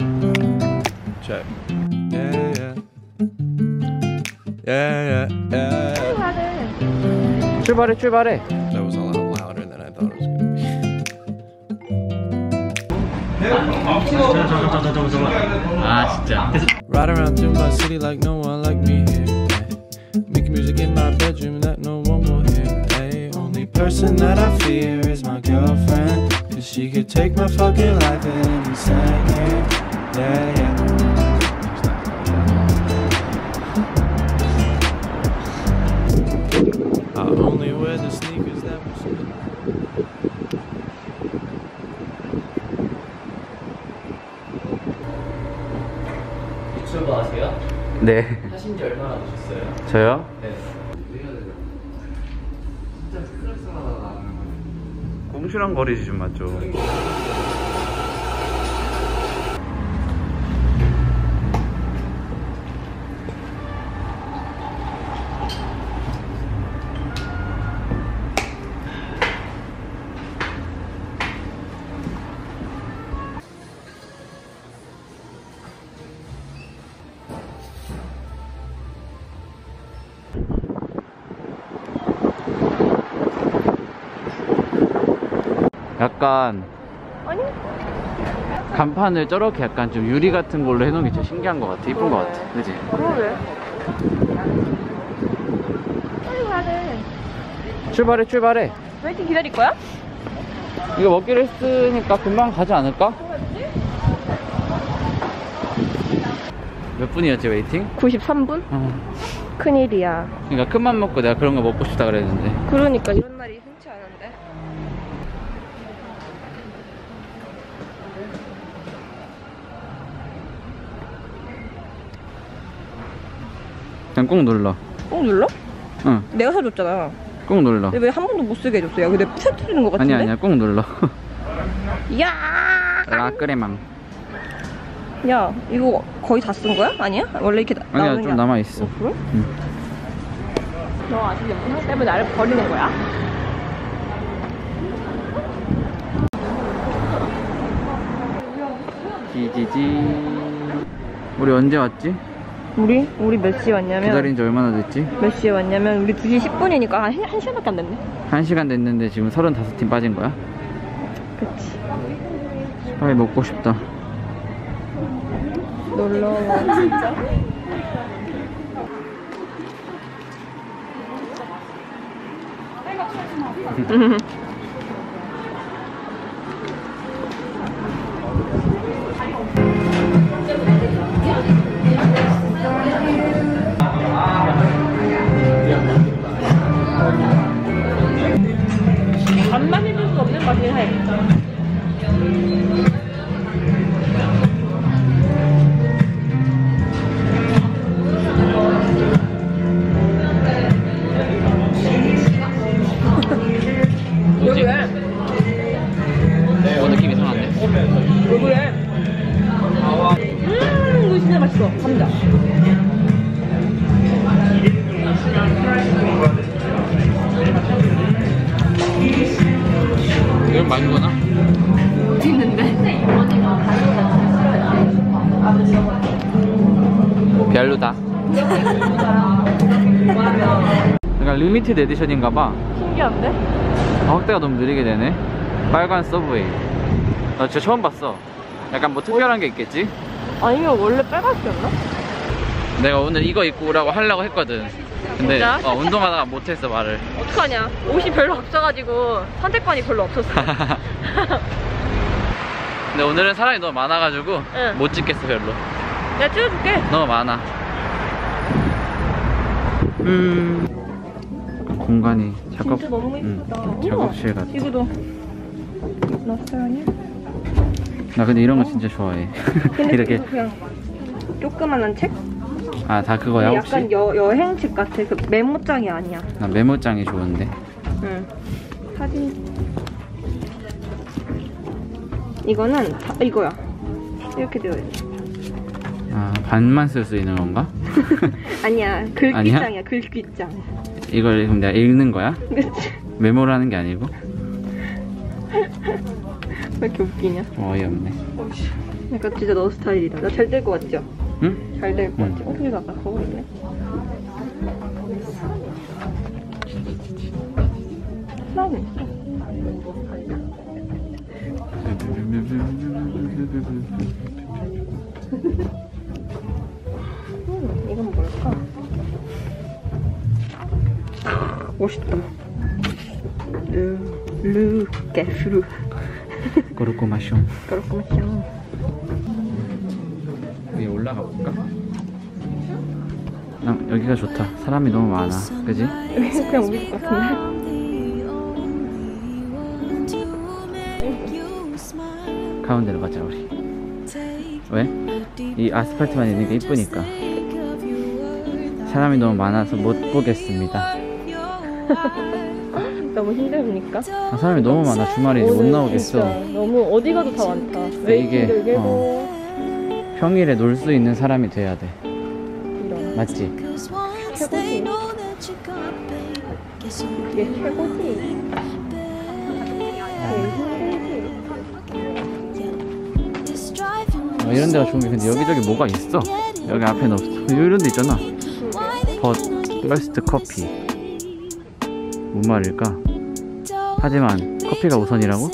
Check. Yeah, yeah. Yeah, yeah, yeah. 출발해, 출발해. That was a lot louder than I thought it was gonna be. 아, 진짜. Ride around through my city like no one like me here. Ay. Making music in my bedroom that no one will hear. Ay. Only person that I fear is my girlfriend, 'cause she could take my fucking life at any second. Yeah, yeah. I only wear the sneakers that was. 유튜브 하세요? 네. 하신 지 얼마나 되셨어요? 저요? 네. 진짜 스트레스 받아. 꽁시랑 거리지 좀 맞죠? 약간 아니? 간판을 저렇게 약간 좀 유리 같은 걸로 해놓은 게 진짜 신기한 것 같아. 이쁜 것 같아. 그치? 그러게. 빨리 가야 돼. 출발해, 출발해. 웨이팅 기다릴 거야? 이거 먹기로 했으니까 금방 가지 않을까? 몇 분이었지, 웨이팅? 93분? 큰일이야. 그러니까 큰맘 먹고 내가 그런 거 먹고 싶다 그랬는데. 그러니까 이런 날이 흔치 않은데. 그냥 꾹 눌러. 꼭 눌러? 응, 내가 사줬잖아. 꾹 눌러. 근데 왜 한 번도 못 쓰게 해줬어? 야, 근데 부셔뜨리는 거 같은데? 아니야, 꾹 눌러. 야! 라끄레망. 야, 이거 거의 다 쓴 거야? 아니야? 원래 이렇게 아니야, 나오는 게 좀 남아있어. 그래? 응. 너 아직 영상 때문에 나를 버리는 거야? 지지지. 우리 언제 왔지? 우리 몇 시에 왔냐면 기다린 지 얼마나 됐지? 몇 시에 왔냐면 우리 2시 10분이니까 한 시간밖에 안 됐네. 1시간 됐는데 지금 35팀 빠진 거야? 그치. 빨리 먹고 싶다. 놀러와 진짜. 간만 해줄 수 없는 맛이긴 해. 뭐지? 왜? 뭐 느낌 이상한데? 왜 그래? 이거 진짜 맛있어. 감자. 이건 많이 거나? 있는데? 별로다. 그러니까 리미티드 에디션인가봐. 신기한데? 확대가 너무 느리게 되네. 빨간 서브웨이. 나 진짜 처음 봤어. 약간 뭐 특별한 게 있겠지? 아니면 원래 빨갛게였나? 내가 오늘 이거 입고 오라고 하려고 했거든. 근데 진짜? 운동하다가 못했어 말을. 어떡하냐? 옷이 별로 없어가지고 선택권이 별로 없었어. 근데 오늘은 사람이 너무 많아가지고 응. 못 찍겠어 별로. 내가 찍어줄게. 너무 많아. 공간이 작업. 진짜 너무 예쁘다. 작업실 같아. 이거도 놨어요. 나 근데 이런 거 진짜 좋아해. 근데 이렇게. 이거 그냥 조그만한 책? 아, 다 그거야 혹시? 약간 여행책 같아. 그 메모장이 아니야. 나 메모장이 좋은데. 응. 사진. 이거는 다 이거야. 이렇게 되어 있어. 아, 반만 쓸 수 있는 건가? 아니야. 글귀장이야. 글귀장. 이걸 그럼 내가 읽는 거야? 그치? 메모를 하는 게 아니고? 왜 이렇게 웃기냐? 어이없네. 그러니까 진짜 너 스타일이다. 나 잘 될 것 같죠? 응? 잘 될 것 같죠? 근데 나 아까 거울 있네. 사람이 있어. 이건 뭘까? 멋있다. 루게슈. 꼬르꼬마숑. 그렇구만. 위에 올라가 볼까? 여기가 좋다. 사람이 너무 많아. 그지? 그냥 우리 집 같은데? 가운데로 가자 우리. 왜? 이 아스팔트만 있는 게 이쁘니까. 사람이 너무 많아서 못 보겠습니다. 너무 힘듭니까? 사람이 너무 많아. 주말에 이제 못 나오겠어. 너무 어디 가도 다 많다. 왜 이게 평일에 놀 수 있는 사람이 돼야 돼. 이런. 맞지? 최고지. 이게 최고지. 이런 데가 좋은 게 근데 여기저기 뭐가 있어. 여기 앞에는 없어. 이런 데 있잖아. 버스트 커피. 뭔 말일까? 하지만 커피가 우선이라고?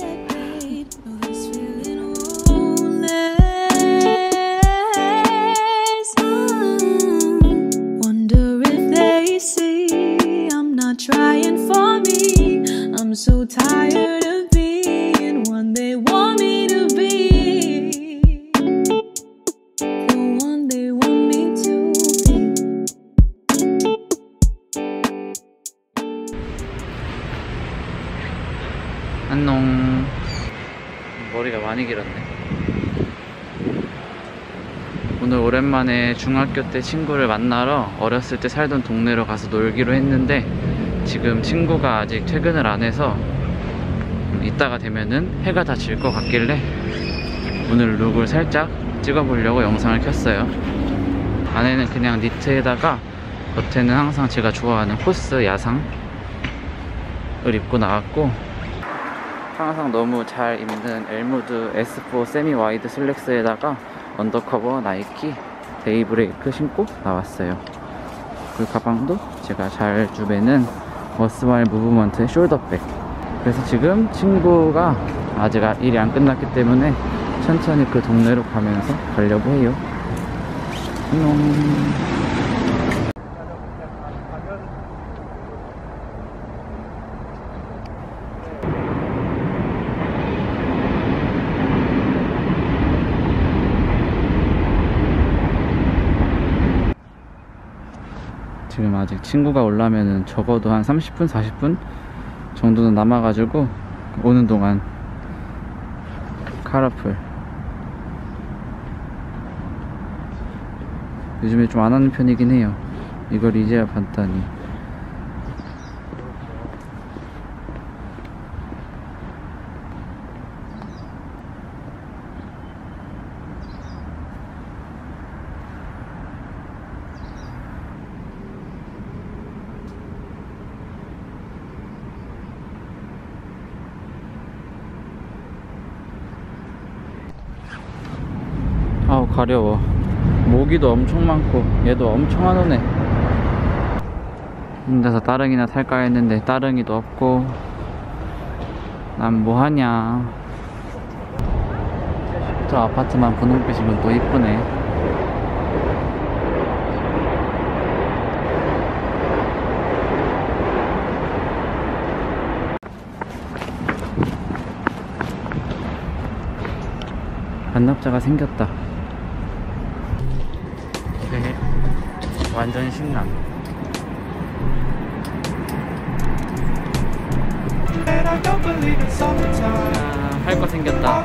Wonder if they see I'm not trying for me. I'm so tired of being one they want me to be. The one they want me to be. 안녕. 머리가 많이 길었네. 오늘 오랜만에 중학교 때 친구를 만나러 어렸을 때 살던 동네로 가서 놀기로 했는데 지금 친구가 아직 퇴근을 안 해서 이따가 되면은 해가 다 질 것 같길래 오늘 룩을 살짝 찍어보려고 영상을 켰어요. 안에는 그냥 니트에다가 겉에는 항상 제가 좋아하는 코스 야상을 입고 나왔고, 항상 너무 잘 입는 엘무드 S4 세미 와이드 슬랙스에다가 언더커버 나이키 데이브레이크 신고 나왔어요. 그 가방도 제가 잘 주베는 머스마일 무브먼트의 숄더백. 그래서 지금 친구가 아직 일이 안 끝났기 때문에 천천히 그 동네로 가면서 가려고 해요. 안녕. 지금 아직 친구가 오려면은 적어도 한 30분, 40분 정도는 남아가지고 오는 동안 카라풀. 요즘에 좀 안 하는 편이긴 해요. 이걸 이제야 봤다니. 아우 가려워. 모기도 엄청 많고 얘도 엄청 안 오네. 혼자서 따릉이나 탈까 했는데 따릉이도 없고 난 뭐하냐. 저 아파트만 분홍빛이면 또 이쁘네. 반납자가 생겼다. 완전 신남. 할 거 생겼다.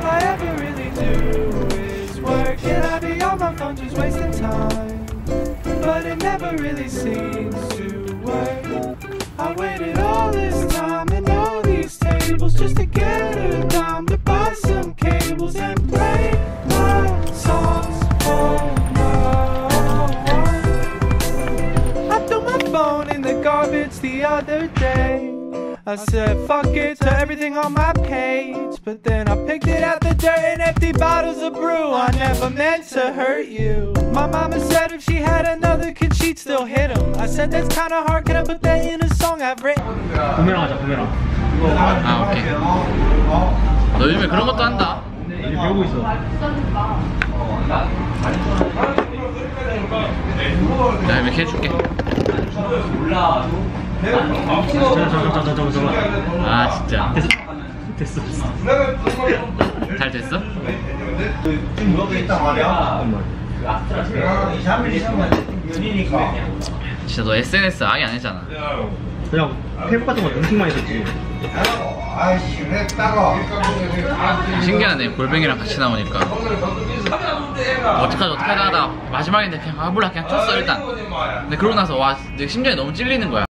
The other day I said fuck it to everything on my page, but then I picked it out the dirt and it empty bottles of brew. I never meant to hurt you. My mama said if she had another kid she'd still hit him. I said that's kinda hard, can I put that in a song I've written? 부메랑 하자, 부메랑. 아 오케이. 너 요즘에 그런 것도 한다. 이제 배우고 있어. 내가 이렇게 해줄게. 아 진짜. 됐어. 잘 됐어? 진짜 너 SNS 아예 안 했잖아. 그냥 페이북 같은 거 등식만 했었지. 신기하네. 골뱅이랑 같이 나오니까. 어떡하지 하다 마지막인데 그냥 아 몰라 그냥 쳤어 일단. 근데 그러고 나서 와 내 심장이 너무 찔리는 거야.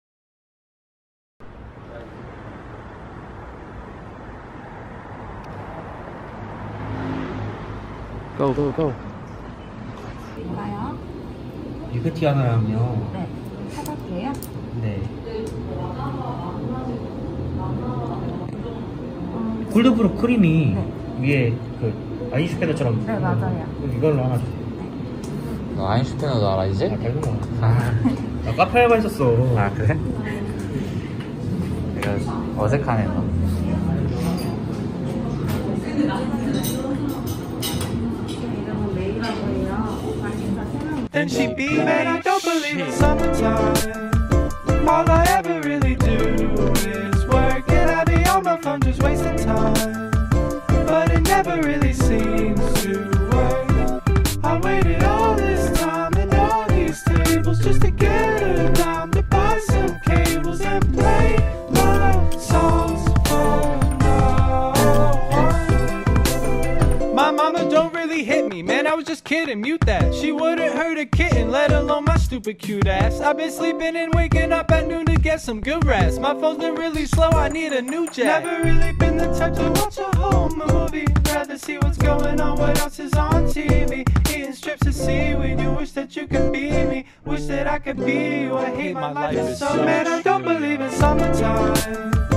Go, go, go. 뭐가요? 리그티 하나랑요. 네. 사각이에요? 네. 콜드브루 크림이 위에 그 아이스패드처럼. 네, 맞아요. 이걸로 하나 주세요. 너 아인슈페너도 알아 이제? 닮은 거. 나 카페 알바 했었어. 아 그래? 내가 어색하네 너. 이름은 메이라고 해요. Then she be man, I don't believe in summertime. All I ever really do is work, and I be on my phone just wasting time. But it never really seems to work. I waited all this time and all these tables just to get a dime to buy some cables and play love songs for no one. My mama don't really hit me, man, I was just kidding, mute that. She wouldn't hurt a kitten, let alone my stupid cute ass. I've been sleeping and waking up at noon to get some good rest. My phone's been really slow, I need a new jack. Never really been the type to watch a whole movie. Rather see what's going on, what else is on TV. Eating strips of seaweed, you wish that you could be me. Wish that I could be you, I hate my life is so. Man, I don't believe in summertime.